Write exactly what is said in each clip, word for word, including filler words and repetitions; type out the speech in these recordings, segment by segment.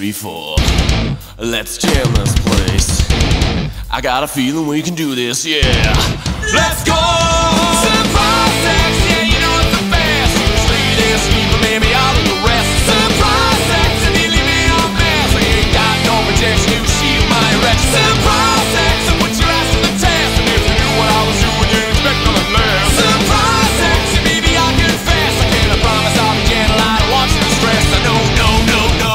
before. Let's jam this place. I got a feeling we can do this, yeah. Let's go! Surprise sex, yeah, you know it's the best. Usually they sleep, but maybe all of the rest. Surprise sex, and you leave me on mess. I ain't got no protection, you shield my erection. Surprise sex, and put your ass to the test. And if you knew what I was doing, you'd expect nothing less. Surprise sex, and baby, I confess. I can't promise I'll be gentle, I don't want you to stress. I know, no, no, no.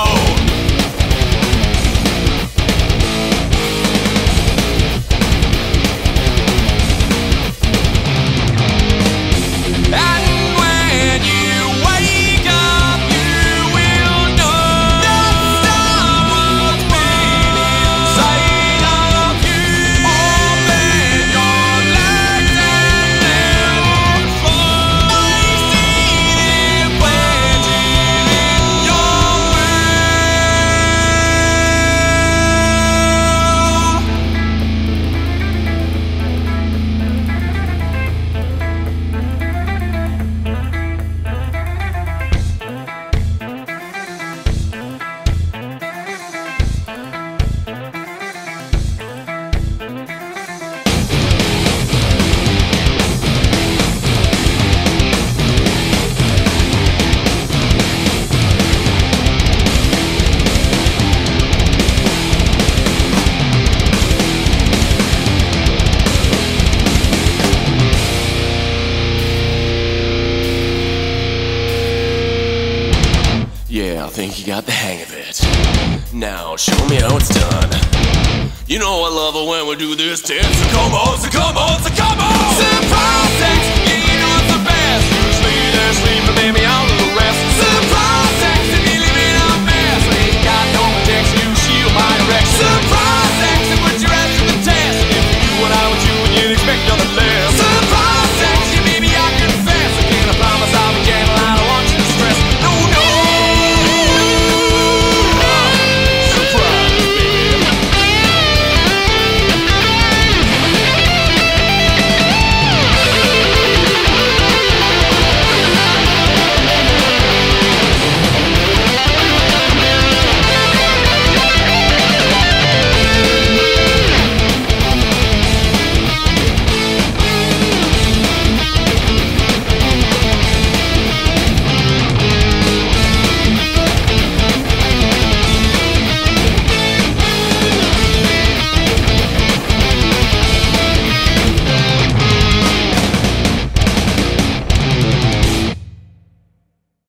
Yeah, I think you got the hang of it. Now, show me how it's done. You know I love it when we do this dance. So come on, so come on, so come on! Surprise sex!